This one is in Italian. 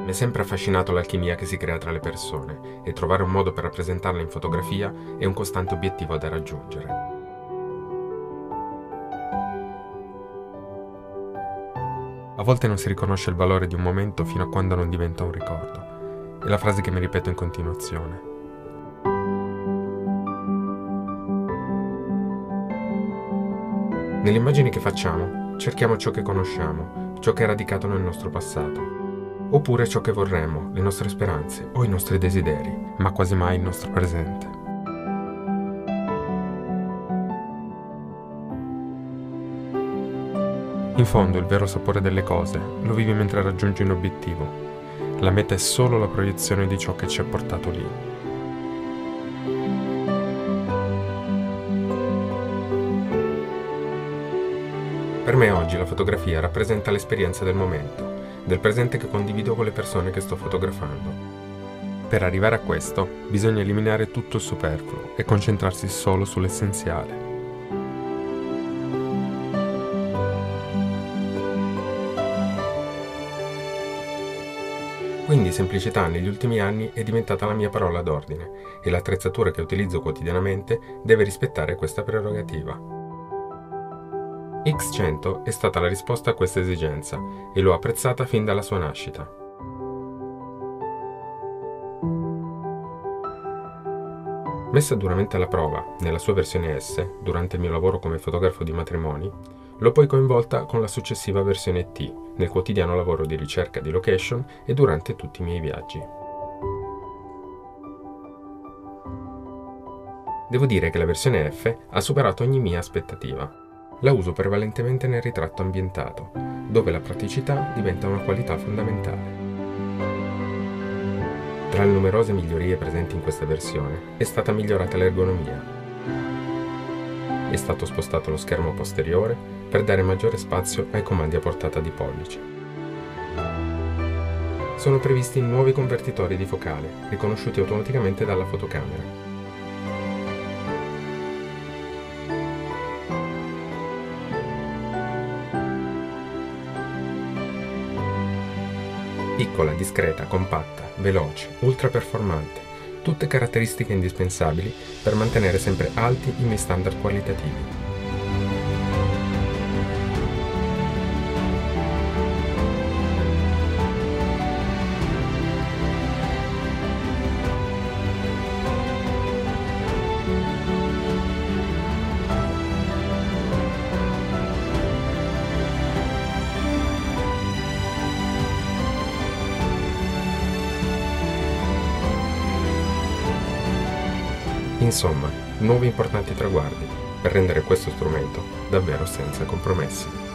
Mi è sempre affascinato l'alchimia che si crea tra le persone e trovare un modo per rappresentarla in fotografia è un costante obiettivo da raggiungere. A volte non si riconosce il valore di un momento fino a quando non diventa un ricordo. È la frase che mi ripeto in continuazione. Nelle immagini che facciamo, cerchiamo ciò che conosciamo, ciò che è radicato nel nostro passato. Oppure ciò che vorremmo, le nostre speranze o i nostri desideri, ma quasi mai il nostro presente. In fondo il vero sapore delle cose lo vivi mentre raggiungi un obiettivo. La meta è solo la proiezione di ciò che ci ha portato lì. Per me oggi la fotografia rappresenta l'esperienza del momento, del presente che condivido con le persone che sto fotografando. Per arrivare a questo, bisogna eliminare tutto il superfluo e concentrarsi solo sull'essenziale. Quindi semplicità negli ultimi anni è diventata la mia parola d'ordine e l'attrezzatura che utilizzo quotidianamente deve rispettare questa prerogativa. X100 è stata la risposta a questa esigenza e l'ho apprezzata fin dalla sua nascita. Messa duramente alla prova, nella sua versione S, durante il mio lavoro come fotografo di matrimoni, l'ho poi coinvolta con la successiva versione T, nel quotidiano lavoro di ricerca di location e durante tutti i miei viaggi. Devo dire che la versione F ha superato ogni mia aspettativa. La uso prevalentemente nel ritratto ambientato, dove la praticità diventa una qualità fondamentale. Tra le numerose migliorie presenti in questa versione è stata migliorata l'ergonomia. È stato spostato lo schermo posteriore per dare maggiore spazio ai comandi a portata di pollice. Sono previsti nuovi convertitori di focale, riconosciuti automaticamente dalla fotocamera. Piccola, discreta, compatta, veloce, ultra performante, tutte caratteristiche indispensabili per mantenere sempre alti i miei standard qualitativi. Insomma, nuovi importanti traguardi per rendere questo strumento davvero senza compromessi.